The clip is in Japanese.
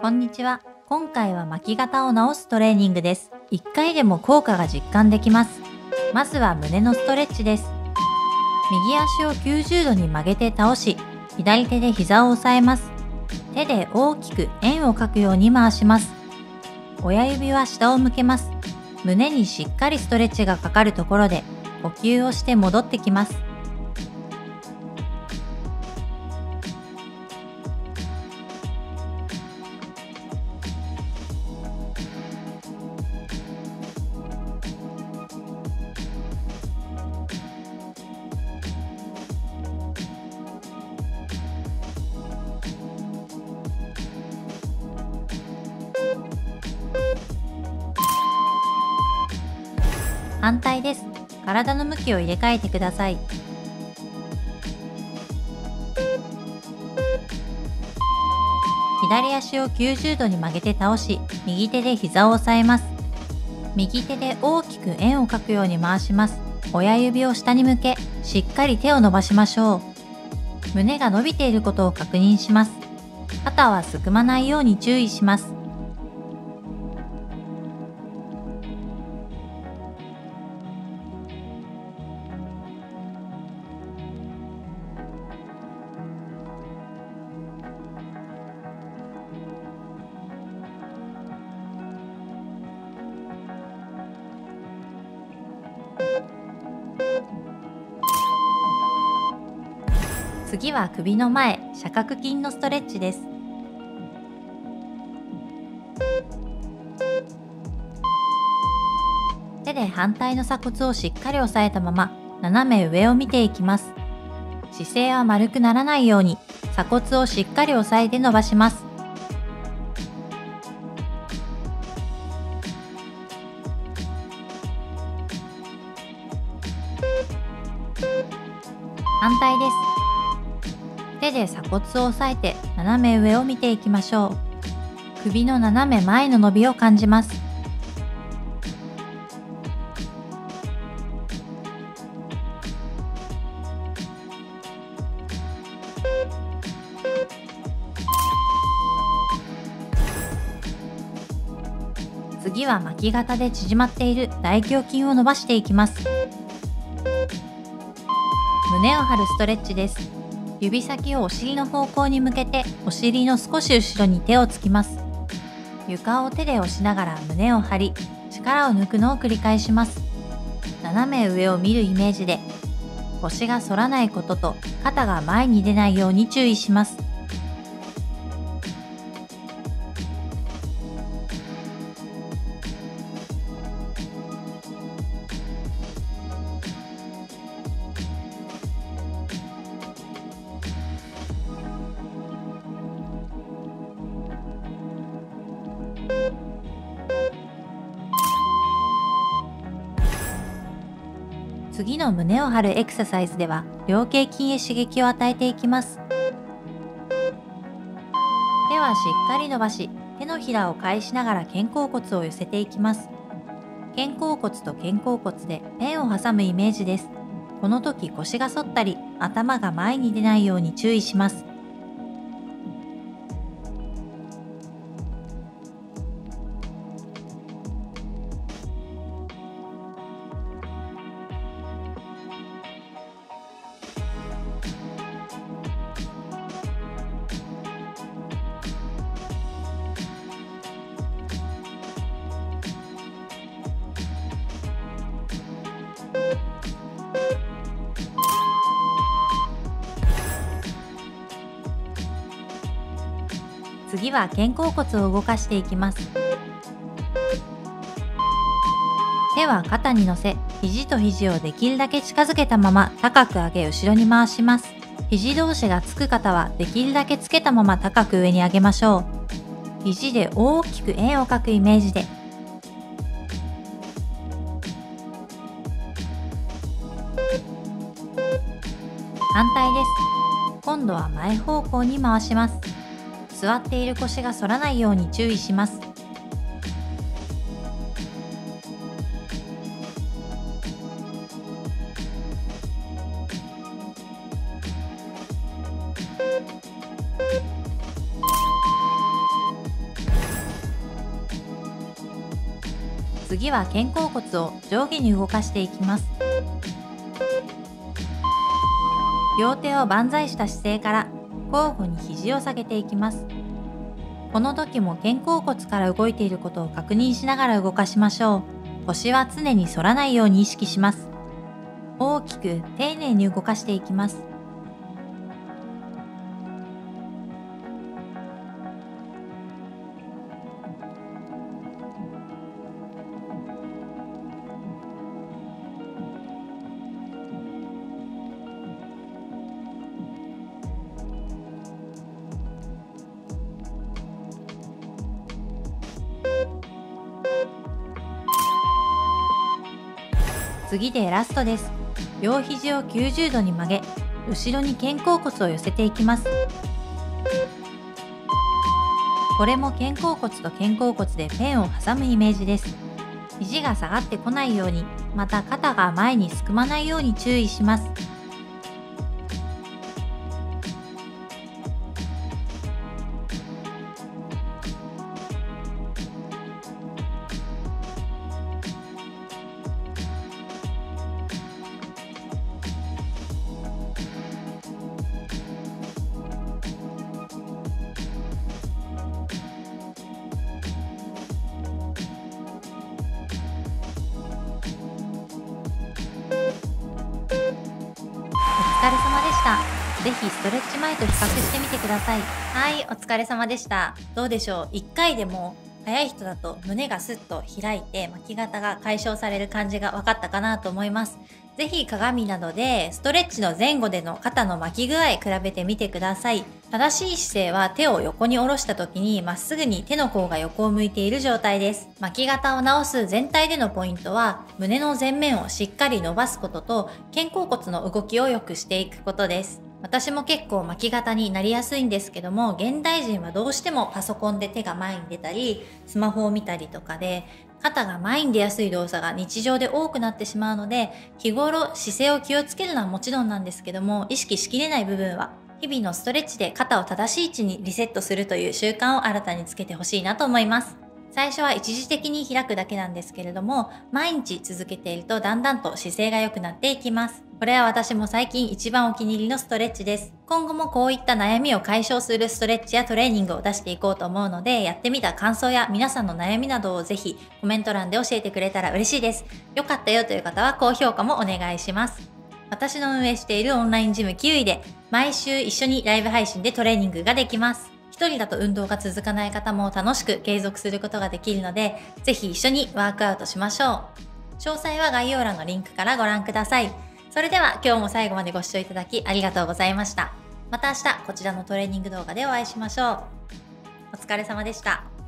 こんにちは。今回は巻き肩を直すトレーニングです。1回でも効果が実感できます。まずは胸のストレッチです。右足を90度に曲げて倒し、左手で膝を押さえます。手で大きく円を描くように回します。親指は下を向けます。胸にしっかりストレッチがかかるところで呼吸をして戻ってきます。反対です。体の向きを入れ替えてください。左足を90度に曲げて倒し、右手で膝を押さえます。右手で大きく円を描くように回します。親指を下に向け、しっかり手を伸ばしましょう。胸が伸びていることを確認します。肩はすくまないように注意します。次は首の前、斜角筋のストレッチです。手で反対の鎖骨をしっかり押さえたまま、斜め上を見ていきます。姿勢は丸くならないように、鎖骨をしっかり押さえて伸ばします。反対です。手で鎖骨を押さえて斜め上を見ていきましょう。首の斜め前の伸びを感じます。次は巻き肩で縮まっている大胸筋を伸ばしていきます。胸を張るストレッチです。指先をお尻の方向に向けて、お尻の少し後ろに手をつきます。床を手で押しながら胸を張り、力を抜くのを繰り返します。斜め上を見るイメージで、腰が反らないことと肩が前に出ないように注意します。次の胸を張るエクササイズでは、菱形筋へ刺激を与えていきます。手はしっかり伸ばし、手のひらを返しながら肩甲骨を寄せていきます。肩甲骨と肩甲骨でペンを挟むイメージです。この時腰が反ったり、頭が前に出ないように注意します。次は肩甲骨を動かしていきます。手は肩に乗せ、肘と肘をできるだけ近づけたまま高く上げ後ろに回します。肘同士がつく方はできるだけつけたまま高く上に上げましょう。肘で大きく円を描くイメージで。反対です。今度は前方向に回します。座っている腰が反らないように注意します。 次は肩甲骨を上下に動かしていきます。両手を万歳した姿勢から交互に肘を下げていきます。この時も肩甲骨から動いていることを確認しながら動かしましょう。腰は常に反らないように意識します。大きく丁寧に動かしていきます。次でラストです。両肘を90度に曲げ、後ろに肩甲骨を寄せていきます。これも肩甲骨と肩甲骨でペンを挟むイメージです。肘が下がってこないように、また肩が前にすくまないように注意します。お疲れ様でした。ぜひストレッチ前と比較してみてください。はい、お疲れ様でした。どうでしょう。1回でも早い人だと胸がスッと開いて巻き肩が解消される感じが分かったかなと思います。ぜひ鏡などでストレッチの前後での肩の巻き具合比べてみてください。正しい姿勢は手を横に下ろした時にまっすぐに手の甲が横を向いている状態です。巻き肩を直す全体でのポイントは胸の前面をしっかり伸ばすことと肩甲骨の動きを良くしていくことです。私も結構巻き肩になりやすいんですけども、現代人はどうしてもパソコンで手が前に出たりスマホを見たりとかで肩が前に出やすい動作が日常で多くなってしまうので、日頃姿勢を気をつけるのはもちろんなんですけども、意識しきれない部分は日々のストレッチで肩を正しい位置にリセットするという習慣を新たにつけてほしいなと思います。最初は一時的に開くだけなんですけれども、毎日続けているとだんだんと姿勢が良くなっていきます。これは私も最近一番お気に入りのストレッチです。今後もこういった悩みを解消するストレッチやトレーニングを出していこうと思うので、やってみた感想や皆さんの悩みなどをぜひコメント欄で教えてくれたら嬉しいです。良かったよという方は高評価もお願いします。私の運営しているオンラインジムキウイで毎週一緒にライブ配信でトレーニングができます。一人だと運動が続かない方も楽しく継続することができるので、ぜひ一緒にワークアウトしましょう。詳細は概要欄のリンクからご覧ください。それでは今日も最後までご視聴いただきありがとうございました。また明日こちらのトレーニング動画でお会いしましょう。お疲れ様でした。